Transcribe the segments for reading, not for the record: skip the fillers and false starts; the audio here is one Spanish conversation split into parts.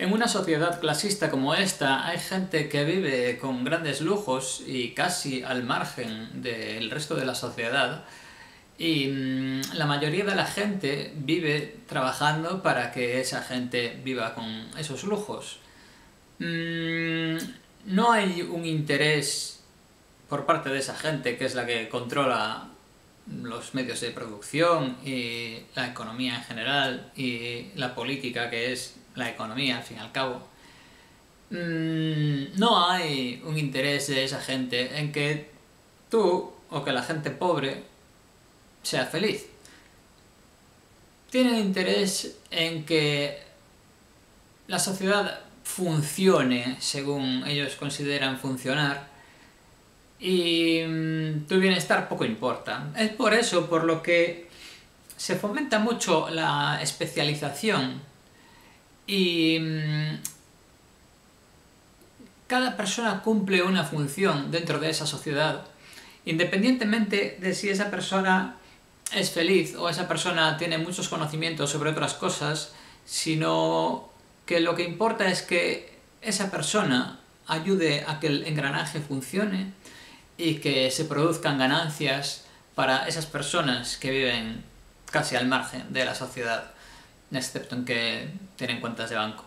En una sociedad clasista como esta hay gente que vive con grandes lujos y casi al margen del resto de la sociedad y la mayoría de la gente vive trabajando para que esa gente viva con esos lujos. Mm, no hay un interés por parte de esa gente, que es la que controla los medios de producción y la economía en general y la política, que es la economía al fin y al cabo. No hay un interés de esa gente en que tú o que la gente pobre sea feliz. Tienen interés en que la sociedad funcione según ellos consideran funcionar y tu bienestar poco importa. Es por eso por lo que se fomenta mucho la especialización y cada persona cumple una función dentro de esa sociedad, independientemente de si esa persona es feliz o esa persona tiene muchos conocimientos sobre otras cosas, sino que lo que importa es que esa persona ayude a que el engranaje funcione y que se produzcan ganancias para esas personas que viven casi al margen de la sociedad, excepto en que tienen cuentas de banco.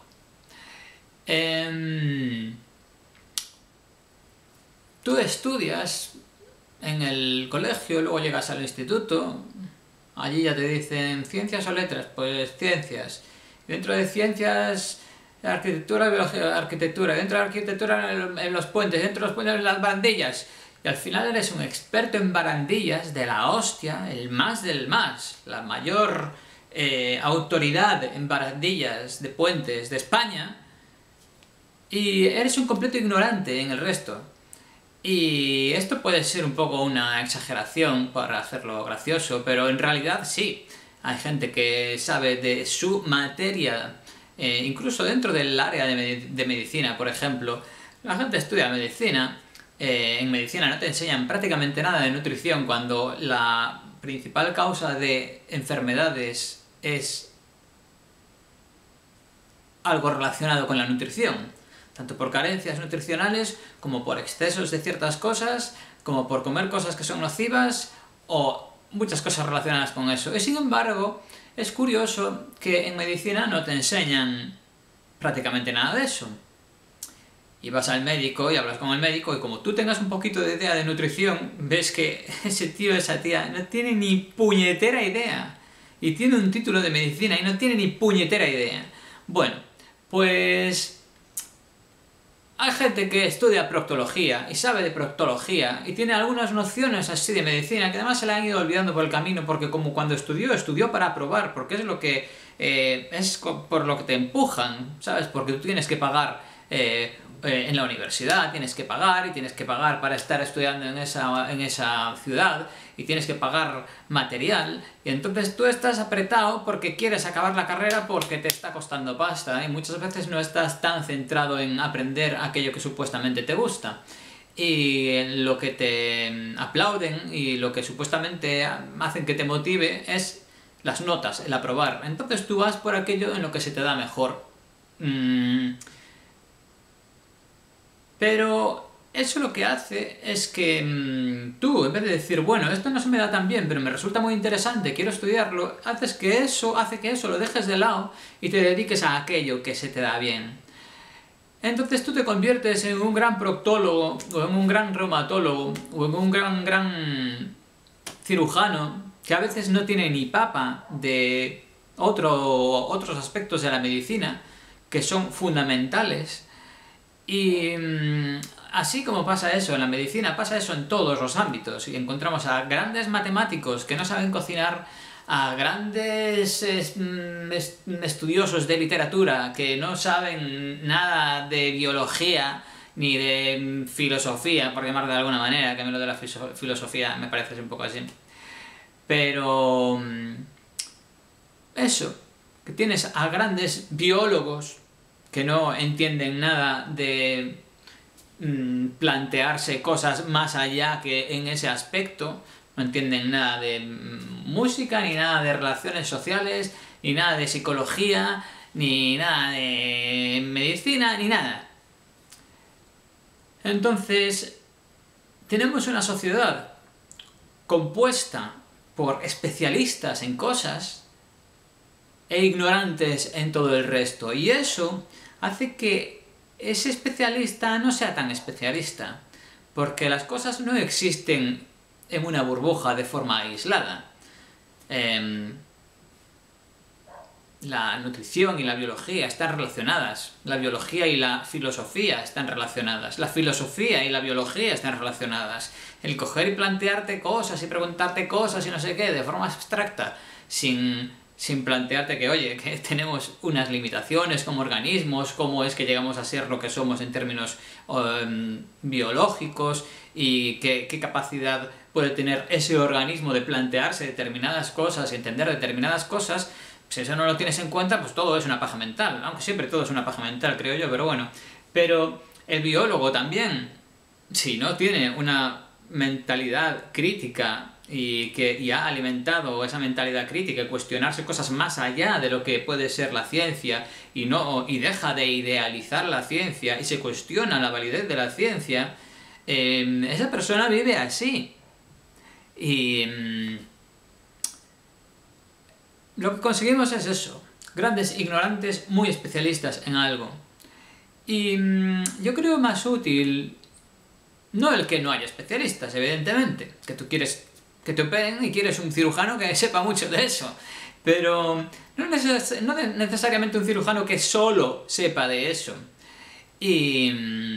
Tú estudias en el colegio, luego llegas al instituto, allí ya te dicen ciencias o letras, pues ciencias. Dentro de ciencias, arquitectura, biología, arquitectura. Dentro de arquitectura, en los puentes. Dentro de los puentes, en las barandillas. Y al final eres un experto en barandillas de la hostia, el más del más, la mayor autoridad en barandillas de puentes de España, y eres un completo ignorante en el resto. Y esto puede ser un poco una exageración para hacerlo gracioso, pero en realidad sí. Hay gente que sabe de su materia, incluso dentro del área de medicina, por ejemplo. La gente estudia medicina. En medicina no te enseñan prácticamente nada de nutrición cuando la principal causa de enfermedades es algo relacionado con la nutrición. Tanto por carencias nutricionales, como por excesos de ciertas cosas, como por comer cosas que son nocivas, o muchas cosas relacionadas con eso. Y sin embargo, es curioso que en medicina no te enseñan prácticamente nada de eso. Y vas al médico y hablas con el médico y como tú tengas un poquito de idea de nutrición, ves que ese tío o esa tía no tiene ni puñetera idea. Y tiene un título de medicina y no tiene ni puñetera idea. Bueno, pues hay gente que estudia proctología y sabe de proctología y tiene algunas nociones así de medicina que además se la han ido olvidando por el camino porque como cuando estudió para aprobar, porque es lo que es por lo que te empujan, ¿sabes? Porque tú tienes que pagar en la universidad, tienes que pagar y tienes que pagar para estar estudiando en esa ciudad y tienes que pagar material y entonces tú estás apretado porque quieres acabar la carrera porque te está costando pasta y muchas veces no estás tan centrado en aprender aquello que supuestamente te gusta y lo que te aplauden y lo que supuestamente hacen que te motive es las notas, el aprobar. Entonces tú vas por aquello en lo que se te da mejor. Pero eso lo que hace es que tú, en vez de decir, bueno, esto no se me da tan bien, pero me resulta muy interesante, quiero estudiarlo, hace que eso lo dejes de lado y te dediques a aquello que se te da bien. Entonces tú te conviertes en un gran proctólogo, o en un gran reumatólogo, o en un gran cirujano, que a veces no tiene ni papa de otros aspectos de la medicina, que son fundamentales. Y así como pasa eso en la medicina, pasa eso en todos los ámbitos. Y encontramos a grandes matemáticos que no saben cocinar, a grandes estudiosos de literatura que no saben nada de biología ni de filosofía, por llamarlo de alguna manera, que a mí lo de la filosofía me parece un poco así. Pero eso, que tienes a grandes biólogos que no entienden nada de plantearse cosas más allá que en ese aspecto, no entienden nada de música, ni nada de relaciones sociales, ni nada de psicología, ni nada de medicina ni nada. Entonces, tenemos una sociedad compuesta por especialistas en cosas e ignorantes en todo el resto. Y eso hace que ese especialista no sea tan especialista, porque las cosas no existen en una burbuja de forma aislada. La nutrición y la biología están relacionadas. La biología y la filosofía están relacionadas. La filosofía y la biología están relacionadas. El coger y plantearte cosas y preguntarte cosas y no sé qué de forma abstracta, sin plantearte que, oye, que tenemos unas limitaciones como organismos, cómo es que llegamos a ser lo que somos en términos biológicos y qué capacidad puede tener ese organismo de plantearse determinadas cosas y entender determinadas cosas. Si eso no lo tienes en cuenta, pues todo es una paja mental, aunque siempre todo es una paja mental, creo yo, pero bueno. Pero el biólogo también, si no tiene una mentalidad crítica y ha alimentado esa mentalidad crítica y cuestionarse cosas más allá de lo que puede ser la ciencia y deja de idealizar la ciencia y se cuestiona la validez de la ciencia, esa persona vive así. Y lo que conseguimos es eso, grandes ignorantes muy especialistas en algo. Y yo creo más útil, no el que no haya especialistas, evidentemente, que tú quieres que te operen y quieres un cirujano que sepa mucho de eso, pero no necesariamente un cirujano que solo sepa de eso. Y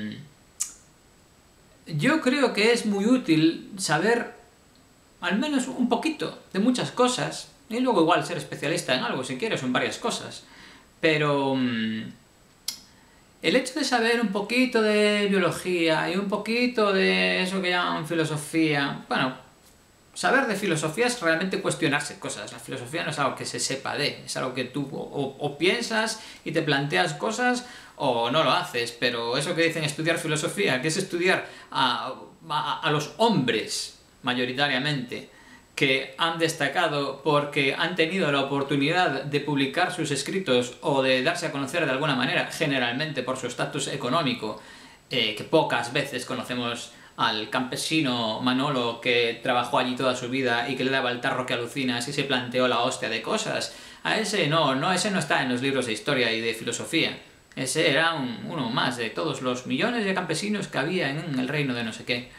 yo creo que es muy útil saber al menos un poquito de muchas cosas, y luego igual ser especialista en algo si quieres, o en varias cosas. Pero el hecho de saber un poquito de biología y un poquito de eso que llaman filosofía, bueno, saber de filosofía es realmente cuestionarse cosas. La filosofía no es algo que se sepa de, es algo que tú o piensas y te planteas cosas o no lo haces. Pero eso que dicen estudiar filosofía, que es estudiar a los hombres mayoritariamente, que han destacado porque han tenido la oportunidad de publicar sus escritos o de darse a conocer de alguna manera, generalmente por su estatus económico, que pocas veces conocemos al campesino Manolo que trabajó allí toda su vida y que le daba el tarro que alucinas y se planteó la hostia de cosas. A ese ese no está en los libros de historia y de filosofía. Ese era uno más de todos los millones de campesinos que había en el reino de no sé qué.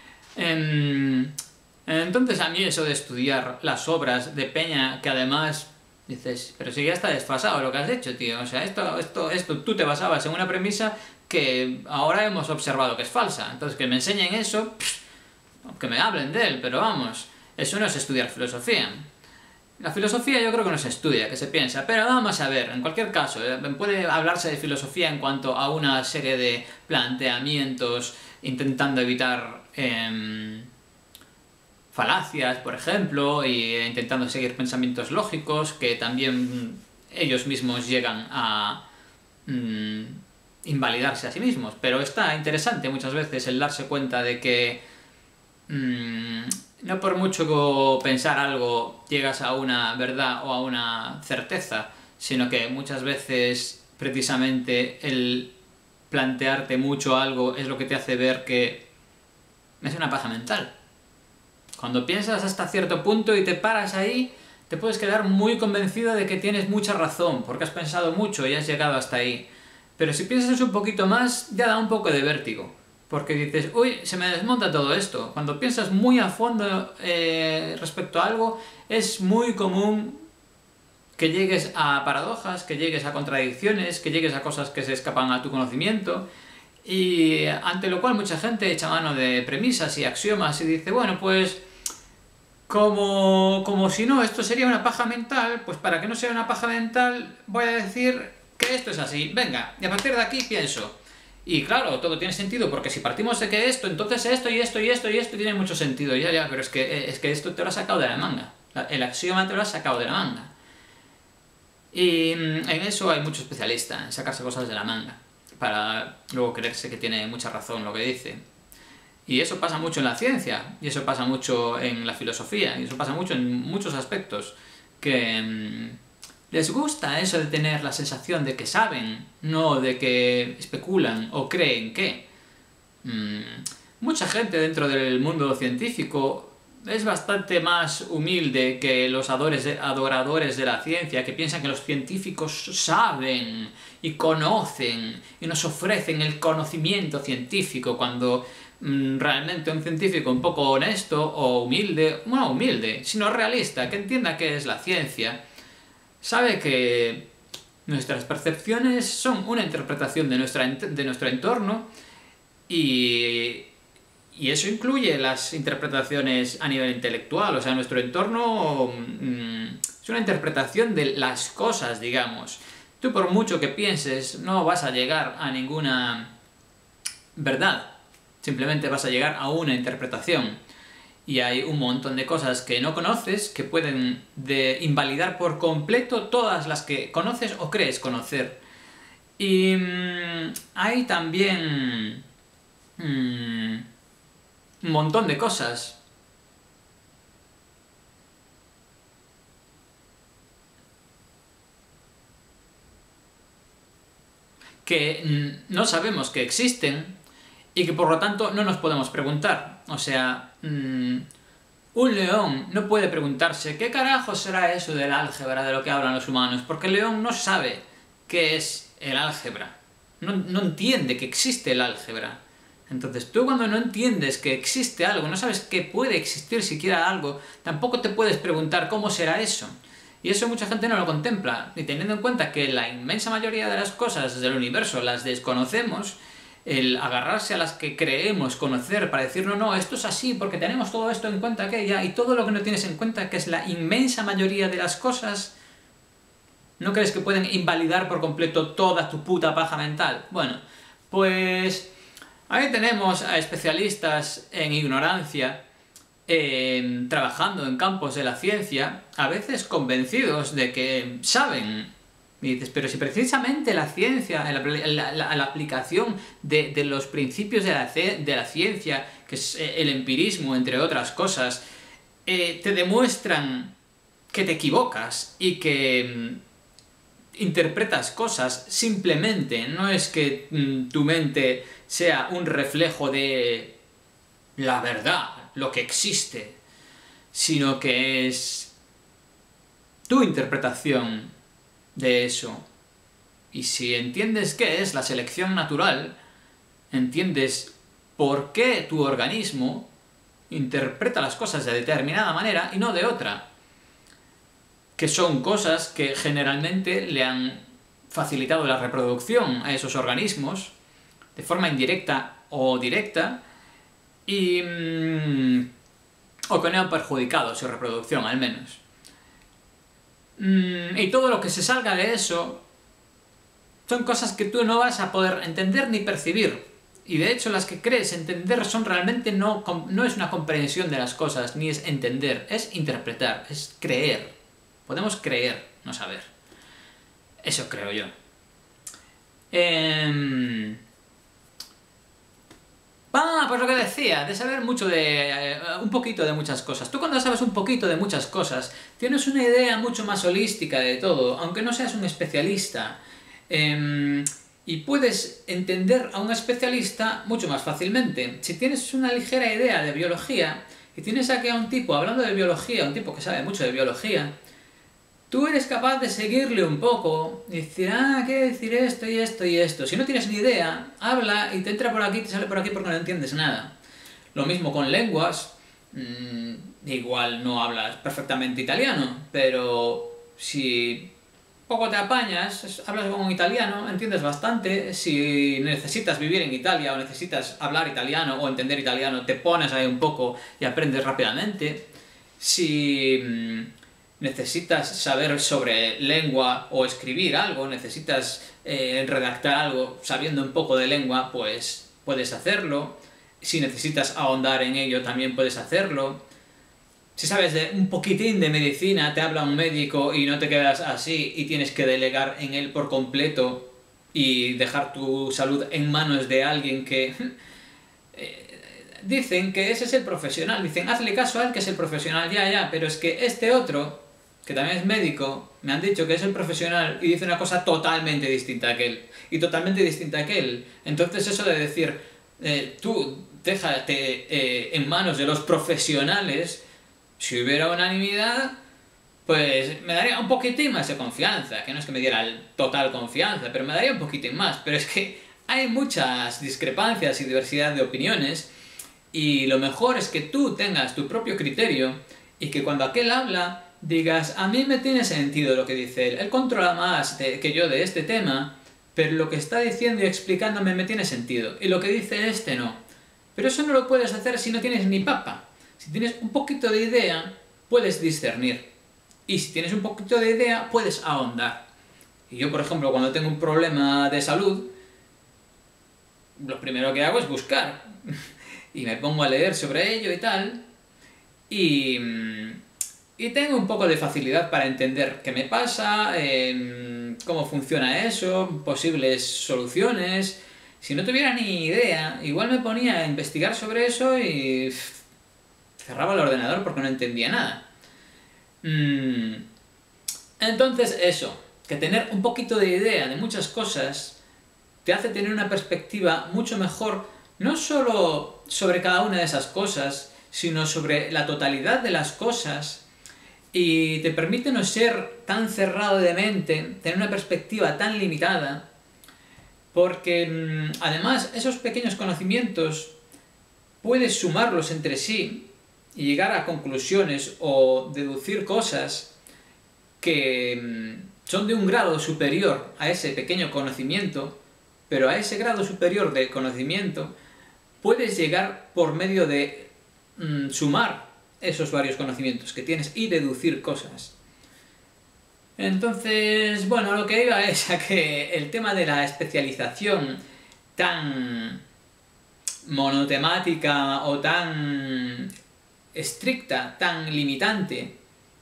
Entonces a mí eso de estudiar las obras de peña, que además dices, pero si ya está desfasado lo que has hecho, tío, o sea, esto tú te basabas en una premisa que ahora hemos observado que es falsa, entonces que me enseñen eso, que me hablen de él, pero vamos, eso no es estudiar filosofía. La filosofía yo creo que no se estudia, que se piensa, pero vamos a ver, en cualquier caso, puede hablarse de filosofía en cuanto a una serie de planteamientos intentando evitar falacias, por ejemplo, e intentando seguir pensamientos lógicos que también ellos mismos llegan a invalidarse a sí mismos. Pero está interesante muchas veces el darse cuenta de que no por mucho pensar algo llegas a una verdad o a una certeza, sino que muchas veces precisamente el plantearte mucho algo es lo que te hace ver que es una paja mental. Cuando piensas hasta cierto punto y te paras ahí, te puedes quedar muy convencido de que tienes mucha razón, porque has pensado mucho y has llegado hasta ahí. Pero si piensas un poquito más, ya da un poco de vértigo, porque dices, uy, se me desmonta todo esto. Cuando piensas muy a fondo respecto a algo, es muy común que llegues a paradojas, que llegues a contradicciones, que llegues a cosas que se escapan a tu conocimiento, y ante lo cual mucha gente echa mano de premisas y axiomas y dice, bueno, pues como si no, esto sería una paja mental, pues para que no sea una paja mental voy a decir que esto es así, venga, y a partir de aquí pienso. Y claro, todo tiene sentido, porque si partimos de que esto, entonces esto y esto y esto y esto tiene mucho sentido, ya, pero es que esto te lo has sacado de la manga, el axioma te lo has sacado de la manga. Y en eso hay mucho especialista, en sacarse cosas de la manga, para luego creerse que tiene mucha razón lo que dice. Y eso pasa mucho en la ciencia, y eso pasa mucho en la filosofía, y eso pasa mucho en muchos aspectos, que Les gusta eso de tener la sensación de que saben, no de que especulan o creen que. Mucha gente dentro del mundo científico es bastante más humilde que los adoradores de la ciencia, que piensan que los científicos saben y conocen y nos ofrecen el conocimiento científico, cuando realmente un científico un poco honesto o humilde, no humilde, sino realista, que entienda qué es la ciencia, sabe que nuestras percepciones son una interpretación de nuestro entorno y eso incluye las interpretaciones a nivel intelectual. O sea, nuestro entorno es una interpretación de las cosas, digamos. Tú, por mucho que pienses, no vas a llegar a ninguna verdad. Simplemente vas a llegar a una interpretación. Y hay un montón de cosas que no conoces que pueden invalidar por completo todas las que conoces o crees conocer. Y hay también un montón de cosas que no sabemos que existen y que por lo tanto no nos podemos preguntar. O sea, un león no puede preguntarse ¿qué carajo será eso del álgebra de lo que hablan los humanos? Porque el león no sabe qué es el álgebra. No entiende que existe el álgebra. Entonces tú, cuando no entiendes que existe algo, no sabes que puede existir siquiera algo, tampoco te puedes preguntar cómo será eso. Y eso mucha gente no lo contempla. Y teniendo en cuenta que la inmensa mayoría de las cosas del universo las desconocemos, el agarrarse a las que creemos conocer para decir no, esto es así porque tenemos todo esto en cuenta que ya, y todo lo que no tienes en cuenta, que es la inmensa mayoría de las cosas, ¿no crees que pueden invalidar por completo toda tu puta paja mental? Bueno, pues ahí tenemos a especialistas en ignorancia, trabajando en campos de la ciencia, a veces convencidos de que saben. Y dices, pero si precisamente la ciencia, la aplicación de los principios de la ciencia, que es el empirismo, entre otras cosas, te demuestran que te equivocas y que interpretas cosas simplemente, no es que tu mente sea un reflejo de la verdad, lo que existe, sino que es tu interpretación de eso. Y si entiendes qué es la selección natural, entiendes por qué tu organismo interpreta las cosas de determinada manera y no de otra. Que son cosas que generalmente le han facilitado la reproducción a esos organismos, de forma indirecta o directa, o que no han perjudicado su reproducción, al menos. Y todo lo que se salga de eso son cosas que tú no vas a poder entender ni percibir. Y de hecho las que crees entender son realmente no es una comprensión de las cosas, ni es entender, es interpretar, es creer. Podemos creer, no saber. Eso creo yo. Pues lo que decía, de saber mucho un poquito de muchas cosas. Tú, cuando sabes un poquito de muchas cosas, tienes una idea mucho más holística de todo, aunque no seas un especialista. Y puedes entender a un especialista mucho más fácilmente. Si tienes una ligera idea de biología, y tienes aquí a un tipo hablando de biología, un tipo que sabe mucho de biología, tú eres capaz de seguirle un poco y decir, quiere decir esto y esto y esto. Si no tienes ni idea, habla y te entra por aquí y te sale por aquí porque no entiendes nada. Lo mismo con lenguas. Igual no hablas perfectamente italiano, pero si poco te apañas, hablas como un italiano, entiendes bastante. Si necesitas vivir en Italia o necesitas hablar italiano o entender italiano, te pones ahí un poco y aprendes rápidamente. Si necesitas saber sobre lengua o escribir algo, necesitas redactar algo sabiendo un poco de lengua, pues puedes hacerlo. Si necesitas ahondar en ello, también puedes hacerlo. Si sabes de un poquitín de medicina, te habla un médico y no te quedas así y tienes que delegar en él por completo y dejar tu salud en manos de alguien que dicen que ese es el profesional, dicen hazle caso a él que es el profesional, ya, pero es que este otro que también es médico, me han dicho que es el profesional y dice una cosa totalmente distinta a aquel. Y totalmente distinta a aquel. Entonces eso de decir, tú déjate en manos de los profesionales, si hubiera unanimidad, pues me daría un poquitín más de confianza, que no es que me diera total confianza, pero me daría un poquitín más. Pero es que hay muchas discrepancias y diversidad de opiniones, y lo mejor es que tú tengas tu propio criterio y que cuando aquel habla digas, a mí me tiene sentido lo que dice él controla más que yo de este tema, pero lo que está diciendo y explicándome me tiene sentido, y lo que dice este no. Pero eso no lo puedes hacer si no tienes ni papa. Si tienes un poquito de idea, puedes discernir. Y si tienes un poquito de idea, puedes ahondar. Y yo, por ejemplo, cuando tengo un problema de salud, lo primero que hago es buscar. Y me pongo a leer sobre ello y tal. Y tengo un poco de facilidad para entender qué me pasa, cómo funciona eso, posibles soluciones. Si no tuviera ni idea, igual me ponía a investigar sobre eso y cerraba el ordenador porque no entendía nada. Entonces eso, que tener un poquito de idea de muchas cosas te hace tener una perspectiva mucho mejor, no solo sobre cada una de esas cosas, sino sobre la totalidad de las cosas, y te permite no ser tan cerrado de mente, tener una perspectiva tan limitada, porque además esos pequeños conocimientos puedes sumarlos entre sí y llegar a conclusiones o deducir cosas que son de un grado superior a ese pequeño conocimiento, pero a ese grado superior de conocimiento puedes llegar por medio de sumar esos varios conocimientos que tienes y deducir cosas. Entonces, bueno, lo que iba es a que el tema de la especialización tan monotemática o tan estricta, tan limitante,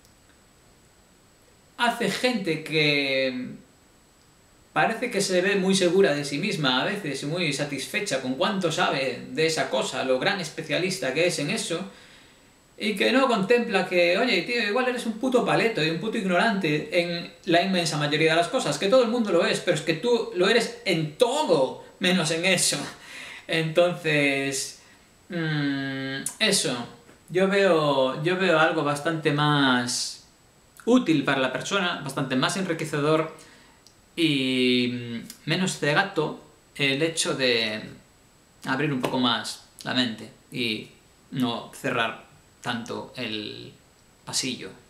hace gente que parece que se ve muy segura de sí misma a veces y muy satisfecha con cuánto sabe de esa cosa, lo gran especialista que es en eso, y que no contempla que, oye, tío, igual eres un puto paleto y un puto ignorante en la inmensa mayoría de las cosas, que todo el mundo lo es, pero es que tú lo eres en todo, menos en eso. Entonces, eso, yo veo algo bastante más útil para la persona, bastante más enriquecedor y menos cegato el hecho de abrir un poco más la mente y no cerrar tanto el pasillo.